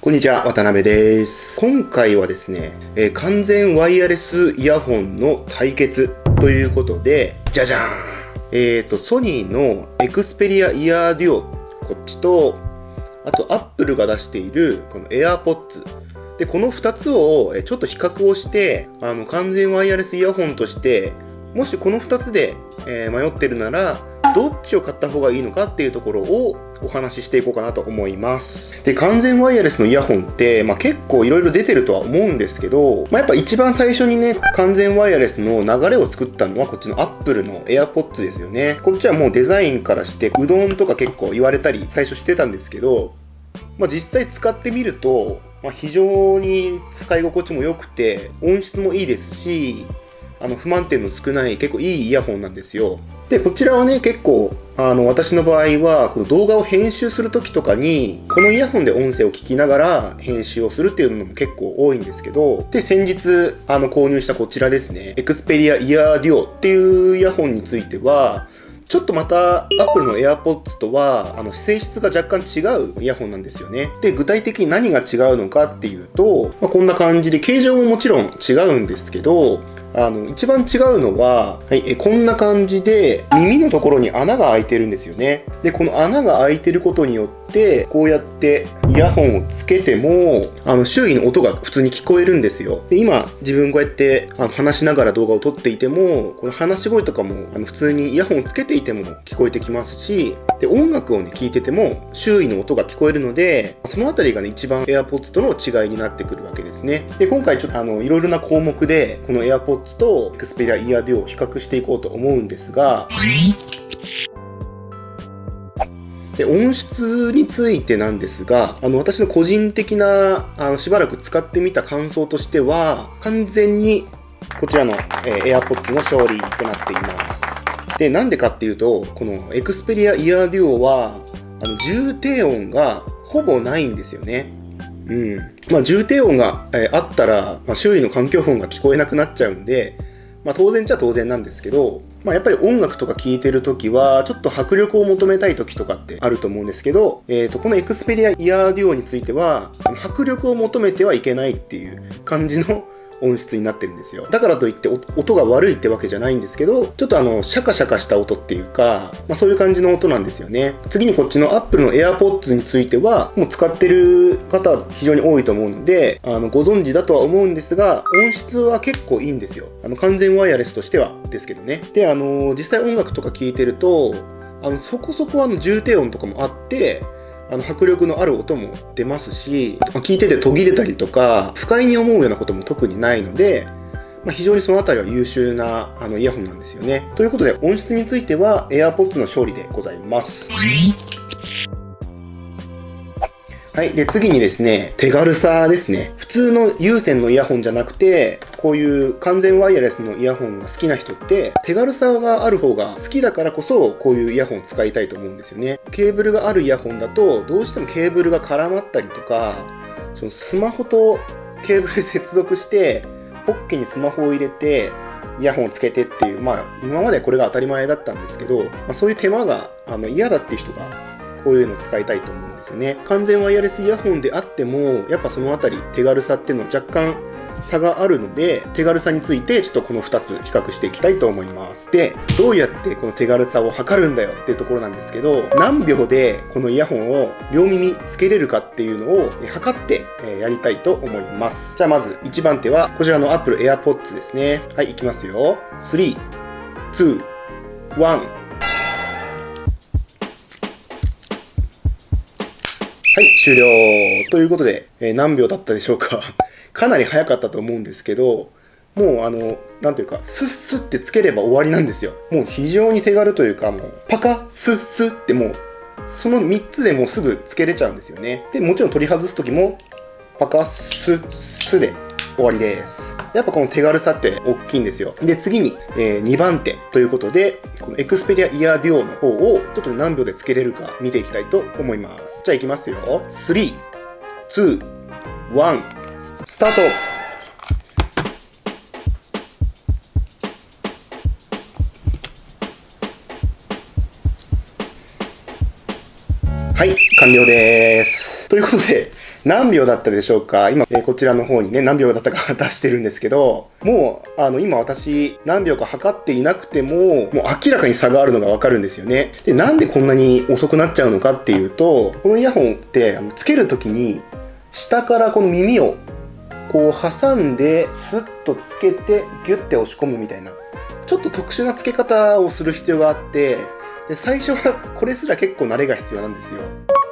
こんにちは、渡辺です。今回はですね、完全ワイヤレスイヤホンの対決ということで、じゃじゃーんソニーのエクスペリアイヤーデュオ、こっちと、あとアップルが出しているこの AirPods。で、この2つをちょっと比較をして、完全ワイヤレスイヤホンとして、もしこの2つで迷ってるなら、どっちを買った方がいいのかっていうところをお話ししていこうかなと思います。で、完全ワイヤレスのイヤホンって、結構いろいろ出てるとは思うんですけど、やっぱ一番最初にね、完全ワイヤレスの流れを作ったのはこっちの Apple の AirPods ですよね。こっちはもうデザインからして、うどんとか結構言われたり最初してたんですけど、実際使ってみると、非常に使い心地も良くて、音質もいいですし、不満点の少ない結構いいイヤホンなんですよ。で、こちらはね、結構、私の場合は、この動画を編集するときとかに、このイヤホンで音声を聞きながら編集をするっていうのも結構多いんですけど、で、先日、購入したこちらですね、エクスペリアイヤーデュオっていうイヤホンについては、ちょっとまた Apple の AirPods とは性質が若干違うイヤホンなんですよね。で、具体的に何が違うのかっていうと、こんな感じで形状ももちろん違うんですけど、一番違うのは、こんな感じで耳のところに穴が開いてるんですよね。で、この穴が開いてることによって、こうやってイヤホンをつけても、周囲の音が普通に聞こえるんですよ。で、今、自分こうやって話しながら動画を撮っていても、この話し声とかも普通にイヤホンをつけていても聞こえてきますし、で、音楽をね、聴いてても周囲の音が聞こえるので、そのあたりがね、一番 AirPods との違いになってくるわけですね。で、今回ちょっといろいろな項目で、この AirPods とエクスペリアイヤーデュオを比較していこうと思うんですが、で、音質についてなんですが、私の個人的なしばらく使ってみた感想としては、完全にこちらの、AirPods の勝利となっています。で、なんでかっていうと、このエクスペリアイヤーデュオは重低音がほぼないんですよね。重低音があったら、周囲の環境音が聞こえなくなっちゃうんで、当然っちゃ当然なんですけど、やっぱり音楽とか聴いてるときは、ちょっと迫力を求めたいときとかってあると思うんですけど、このエクスペリアイヤーデュオについては、迫力を求めてはいけないっていう感じの音質になってるんですよ。だからといって音が悪いってわけじゃないんですけど、ちょっとシャカシャカした音っていうか、そういう感じの音なんですよね。次にこっちの Apple の AirPods については、もう使ってる方は非常に多いと思うので、ご存知だとは思うんですが、音質は結構いいんですよ。完全ワイヤレスとしてはですけどね。で、実際音楽とか聴いてると、そこそこ重低音とかもあって、迫力のある音も出ますし、聞いてて途切れたりとか、不快に思うようなことも特にないので、非常にそのあたりは優秀なイヤホンなんですよね。ということで、音質については AirPods の勝利でございます。はい。で、次にですね、手軽さですね。普通の有線のイヤホンじゃなくて、こういう完全ワイヤレスのイヤホンが好きな人って、手軽さがある方が好きだからこそ、こういうイヤホンを使いたいと思うんですよね。ケーブルがあるイヤホンだと、どうしてもケーブルが絡まったりとか、そのスマホとケーブルで接続して、ポッケにスマホを入れて、イヤホンをつけてっていう、今までこれが当たり前だったんですけど、そういう手間が嫌だっていう人が、こういうのを使いたいと思うんですよね。完全ワイヤレスイヤホンであっても、やっぱそのあたり手軽さっていうのは若干差があるので、手軽さについてちょっとこの2つ比較していきたいと思います。で、どうやってこの手軽さを測るんだよっていうところなんですけど、何秒でこのイヤホンを両耳つけれるかっていうのを測ってやりたいと思います。じゃあまず1番手はこちらの Apple AirPods ですね。はい、いきますよ。3、2、1。はい、終了ということで、何秒だったでしょうか。かなり早かったと思うんですけど、もうなんていうか、スッスッってつければ終わりなんですよ。もう非常に手軽というか、もうパカスッスッってもう、その3つでもうすぐつけれちゃうんですよね。で、もちろん取り外すときも、パカスッスで終わりです。やっぱこの手軽さって大きいんですよ。で、次に、2番手ということで、このエクスペリアイヤーデュオの方をちょっと何秒でつけれるか見ていきたいと思います。じゃあいきますよ。3、2、1、スタート。はい、完了です。ということで、 何秒だったでしょうか。今、こちらの方にね、何秒だったか出してるんですけど、もう、今私、何秒か測っていなくても、もう明らかに差があるのがわかるんですよね。で、なんでこんなに遅くなっちゃうのかっていうと、このイヤホンって、つけるときに、下からこの耳を、こう挟んで、スッとつけて、ギュッて押し込むみたいな、ちょっと特殊なつけ方をする必要があって、で最初はこれすら結構慣れが必要なんですよ。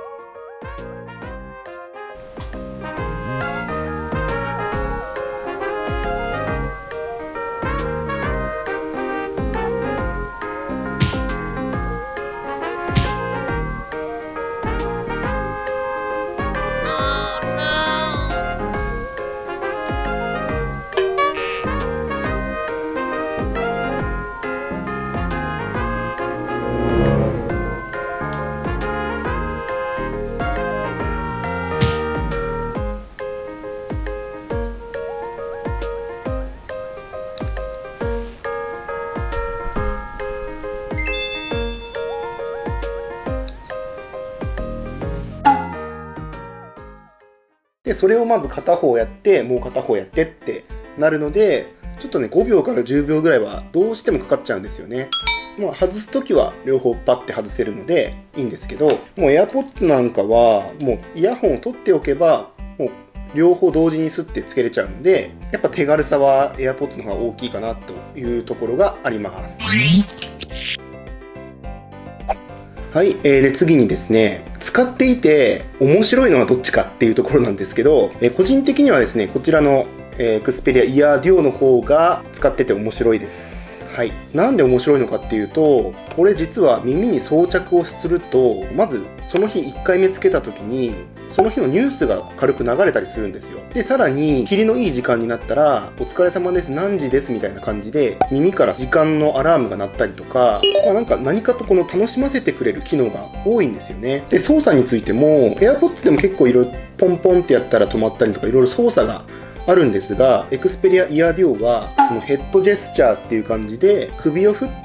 で、それをまず片方やって、もう片方やってってなるので、ちょっとね、5秒から10秒ぐらいはどうしてもかかっちゃうんですよね。まあ、外すときは両方パッて外せるのでいいんですけど、もう AirPods なんかは、もうイヤホンを取っておけば、もう両方同時にスッてつけれちゃうので、やっぱ手軽さは AirPods の方が大きいかなというところがあります。はい、で次にですね、使っていて面白いのはどっちかっていうところなんですけど、個人的にはですね、こちらの、Xperia Ear Duo の方が使ってて面白いです。はい、なんで面白いのかっていうと、これ実は耳に装着をすると、まずその日1回目つけた時にその日のニュースが軽く流れたりするんですよ。で、さらに霧のいい時間になったら、お疲れ様です、何時ですみたいな感じで耳から時間のアラームが鳴ったりとか、何かとこの楽しませてくれる機能が多いんですよね。で、操作についても AirPods でも結構いろいろポンポンってやったら止まったりとかいろいろ操作があるんですが、Xperia Ear Duo はこのヘッドジェスチャーっていう感じで首を振って、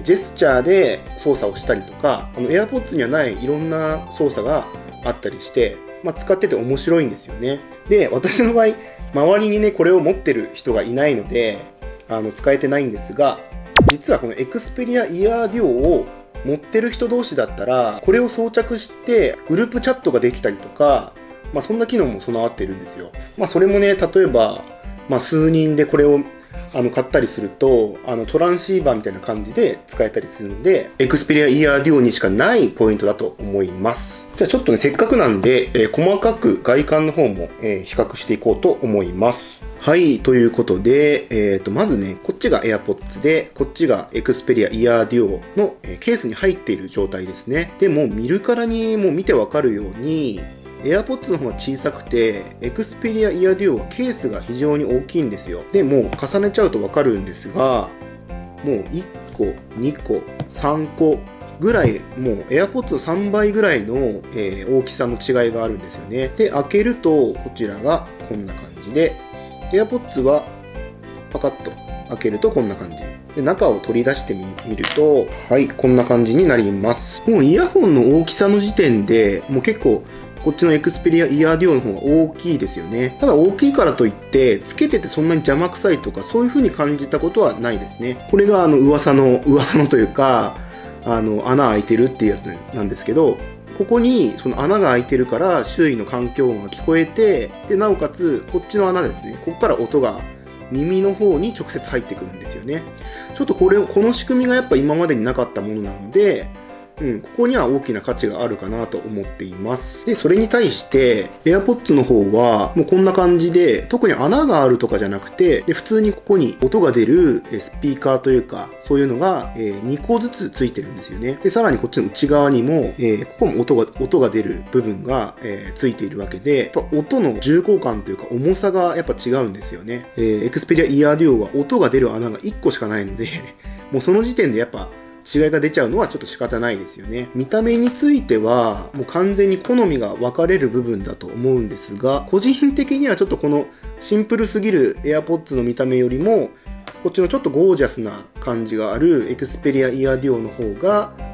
ジェスチャーで操作をしたりとか、AirPods にはないいろんな操作があったりして、使ってて面白いんですよね。で、私の場合、周りにね、これを持ってる人がいないので、使えてないんですが、実はこの Xperia Ear Duo を持ってる人同士だったら、これを装着してグループチャットができたりとか、そんな機能も備わっているんですよ。それもね、例えば、数人でこれを買ったりすると、トランシーバーみたいな感じで使えたりするので、Xperia Ear Duo にしかないポイントだと思います。じゃあちょっとね、せっかくなんで、細かく外観の方も、比較していこうと思います。はい、ということで、まずね、こっちが AirPods で、こっちが Xperia Ear Duo の、ケースに入っている状態ですね。でも、見るからにもう見てわかるように、AirPods の方が小さくて、Xperia Ear Duo はケースが非常に大きいんですよ。で、もう重ねちゃうとわかるんですが、もう1個、2個、3個ぐらい、もう AirPods 3倍ぐらいの、大きさの違いがあるんですよね。で、開けると、こちらがこんな感じで、AirPods はパカッと開けるとこんな感じ。で、中を取り出してみると、はい、こんな感じになります。もうイヤホンの大きさの時点で、もう結構、こっちの Xperia Ear Duo の方が大きいですよね。ただ大きいからといって、つけててそんなに邪魔くさいとか、そういう風に感じたことはないですね。これが噂のというか、穴開いてるっていうやつなんですけど、ここにその穴が開いてるから周囲の環境音が聞こえて、で、なおかつこっちの穴ですね。ここから音が耳の方に直接入ってくるんですよね。ちょっとこの仕組みがやっぱ今までになかったものなので、ここには大きな価値があるかなと思っています。で、それに対して AirPods の方はもうこんな感じで、特に穴があるとかじゃなくて、で普通にここに音が出るスピーカーというか、そういうのが2個ずつついてるんですよね。で、さらにこっちの内側にも、ここも音が出る部分がついているわけで、やっぱ音の重厚感というか重さがやっぱ違うんですよね。Xperia Ear Duo は音が出る穴が1個しかないので、もうその時点でやっぱ違いが出ちゃうのはちょっと仕方ないですよね。見た目についてはもう完全に好みが分かれる部分だと思うんですが、個人的にはちょっとこのシンプルすぎる AirPods の見た目よりもこっちのちょっとゴージャスな感じがある Xperia Ear Duo の方が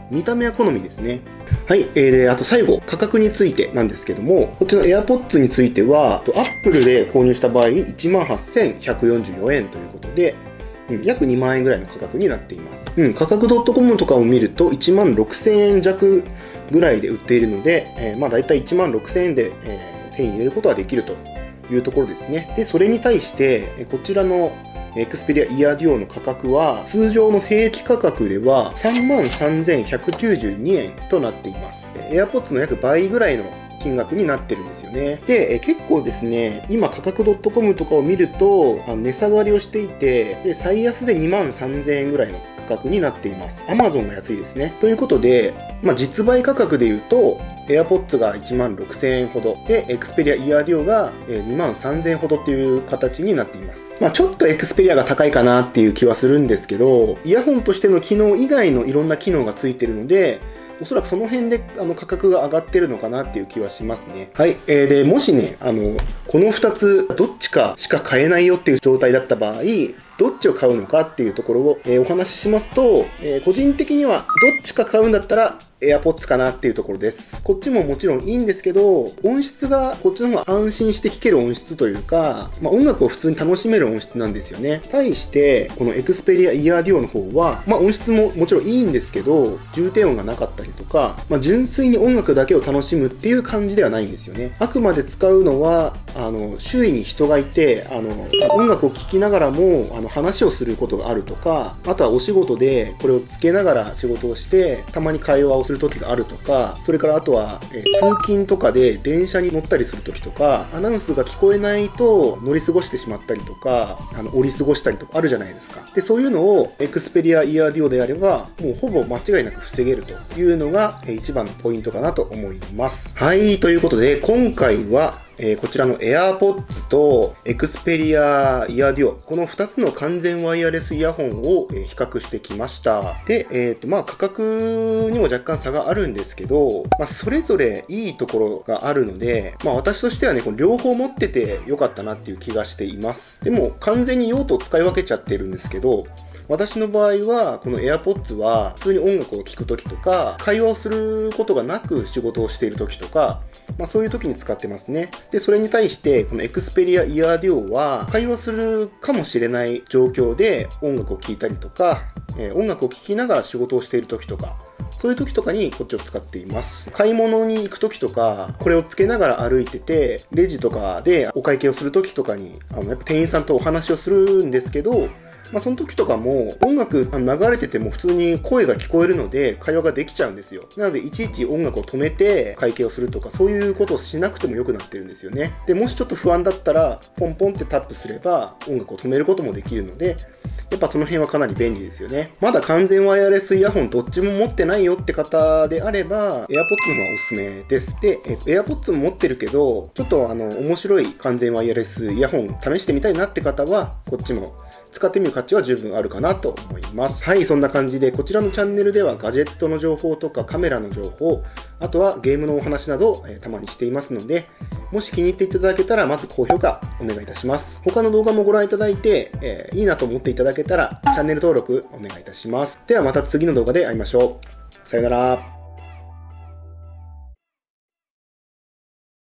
見た目は好みですね。はい。で、あと最後、価格についてなんですけども、こっちの AirPods については、Apple で購入した場合、18,144円ということで、約2万円ぐらいの価格になっています。価格 .com とかを見ると、16,000円弱ぐらいで売っているので、まあ大体16,000円で、手に入れることはできるというところですね。で、それに対して、こちらのXperia EarDuo の価格は、通常の正規価格では 33,192 円となっています。AirPods の約倍ぐらいの金額になってるんですよね。で、結構ですね、今価格 .com とかを見ると、値下がりをしていて、で最安で 23,000 円ぐらいの価格になっています。Amazon が安いですね。ということで、実売価格で言うと、AirPods が 16,000 円ほどで、Xperia EarDuo が 23,000 円ほどっていう形になっています。ちょっと Xperia が高いかなっていう気はするんですけど、イヤホンとしての機能以外のいろんな機能がついてるので、おそらくその辺で価格が上がってるのかなっていう気はしますね。はい。で、もしね、この2つ、どっちかしか買えないよっていう状態だった場合、どっちを買うのかっていうところを、お話ししますと、個人的にはどっちか買うんだったら AirPods かなっていうところです。こっちももちろんいいんですけど、音質がこっちの方が安心して聴ける音質というか、音楽を普通に楽しめる音質なんですよね。対して、この Xperia EarDuo の方は、音質ももちろんいいんですけど、重低音がなかったりとか、純粋に音楽だけを楽しむっていう感じではないんですよね。あくまで使うのは、周囲に人がいて、音楽を聴きながらも、話をすることがあるとか、あとはお仕事でこれをつけながら仕事をして、たまに会話をする時があるとか、それからあとは、通勤とかで電車に乗ったりする時とか、アナウンスが聞こえないと乗り過ごしてしまったりとか、降り過ごしたりとかあるじゃないですか。で、そういうのを Xperia EarDuo であれば、もうほぼ間違いなく防げるというのが一番のポイントかなと思います。はい、ということで、今回はこちらの AirPods と Xperia EarDuo、この2つの完全ワイヤレスイヤホンを比較してきました。で、価格にも若干差があるんですけど、それぞれいいところがあるので、私としてはね、この両方持っててよかったなっていう気がしています。でも完全に用途を使い分けちゃってるんですけど、私の場合は、この AirPods は普通に音楽を聴くときとか、会話をすることがなく仕事をしているときとか、そういうときに使ってますね。で、それに対して、この Xperia EarDuo は、会話するかもしれない状況で音楽を聴いたりとか、音楽を聴きながら仕事をしているときとか、そういう時とかにこっちを使っています。買い物に行く時とか、これをつけながら歩いてて、レジとかでお会計をする時とかに、やっぱ店員さんとお話をするんですけど、その時とかも音楽流れてても普通に声が聞こえるので会話ができちゃうんですよ。なのでいちいち音楽を止めて会計をするとかそういうことをしなくてもよくなってるんですよね。で、もしちょっと不安だったらポンポンってタップすれば音楽を止めることもできるので、やっぱその辺はかなり便利ですよね。まだ完全ワイヤレスイヤホンどっちも持ってないよって方であれば AirPods の方がおすすめです。で、AirPods も持ってるけどちょっと面白い完全ワイヤレスイヤホン試してみたいなって方はこっちも使ってみる価値は十分あるかなと思います。はい、そんな感じでこちらのチャンネルではガジェットの情報とかカメラの情報、あとはゲームのお話などたまにしていますので、もし気に入っていただけたらまず高評価お願いいたします。他の動画もご覧いただいて、いいなと思っていただけたらチャンネル登録お願いいたします。ではまた次の動画で会いましょう。さよなら。